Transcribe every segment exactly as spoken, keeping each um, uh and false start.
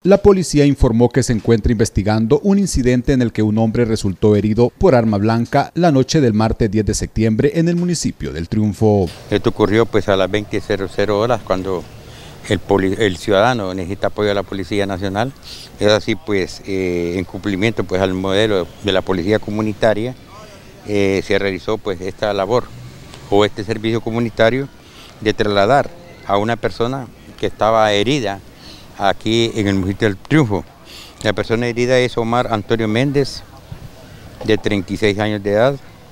La policía informó que se encuentra investigando un incidente en el que un hombre resultó herido por arma blanca la noche del martes diez de septiembre en el municipio del Triunfo. Esto ocurrió pues a las veinte horas cuando el, el ciudadano necesita apoyo de la Policía Nacional. Es así pues eh, en cumplimiento pues al modelo de la policía comunitaria eh, se realizó pues esta labor o este servicio comunitario de trasladar a una persona que estaba herida aquí en el municipio del Triunfo. La persona herida es Omar Antonio Méndez, de treinta y seis años de edad,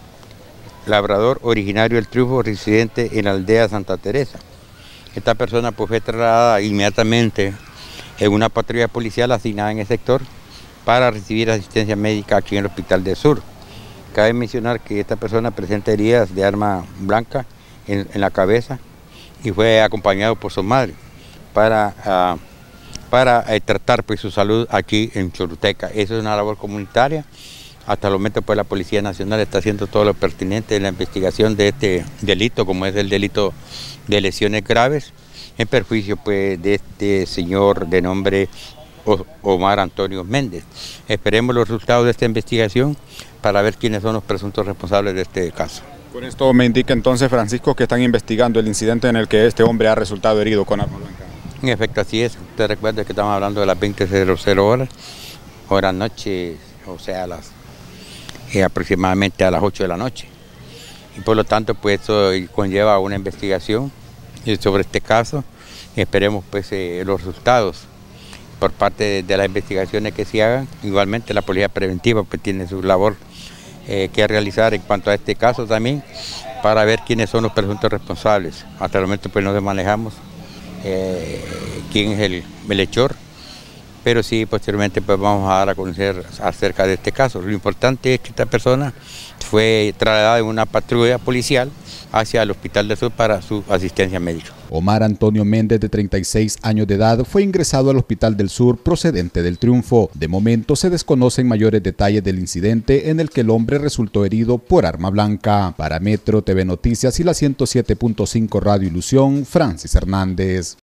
labrador originario del Triunfo, residente en la aldea Santa Teresa. Esta persona pues, fue trasladada inmediatamente en una patrulla policial asignada en el sector para recibir asistencia médica aquí en el Hospital del Sur. Cabe mencionar que esta persona presenta heridas de arma blanca en, en la cabeza y fue acompañado por su madre para... Uh, para eh, tratar pues, su salud aquí en Choluteca. Eso es una labor comunitaria. Hasta el momento pues, la Policía Nacional está haciendo todo lo pertinente en la investigación de este delito, como es el delito de lesiones graves, en perjuicio pues, de este señor de nombre Omar Antonio Méndez. Esperemos los resultados de esta investigación para ver quiénes son los presuntos responsables de este caso. Con esto me indica entonces, Francisco, que están investigando el incidente en el que este hombre ha resultado herido con arma blanca. En efecto, así es. Usted recuerda que estamos hablando de las veinte horas, hora noche, o sea, a las, eh, aproximadamente a las ocho de la noche. Y por lo tanto, pues eso conlleva una investigación sobre este caso y esperemos pues eh, los resultados por parte de, de las investigaciones que se hagan. Igualmente la policía preventiva pues tiene su labor eh, que realizar en cuanto a este caso también para ver quiénes son los presuntos responsables. Hasta el momento pues no manejamos Eh, quién es el, el hechor, pero sí posteriormente pues vamos a dar a conocer acerca de este caso. Lo importante es que esta persona fue trasladada en una patrulla policial hacia el Hospital del Sur para su asistencia médica. Omar Antonio Méndez, de treinta y seis años de edad, fue ingresado al Hospital del Sur procedente del Triunfo. De momento se desconocen mayores detalles del incidente en el que el hombre resultó herido por arma blanca. Para Metro T V Noticias y la ciento siete punto cinco Radio Ilusión, Francis Hernández.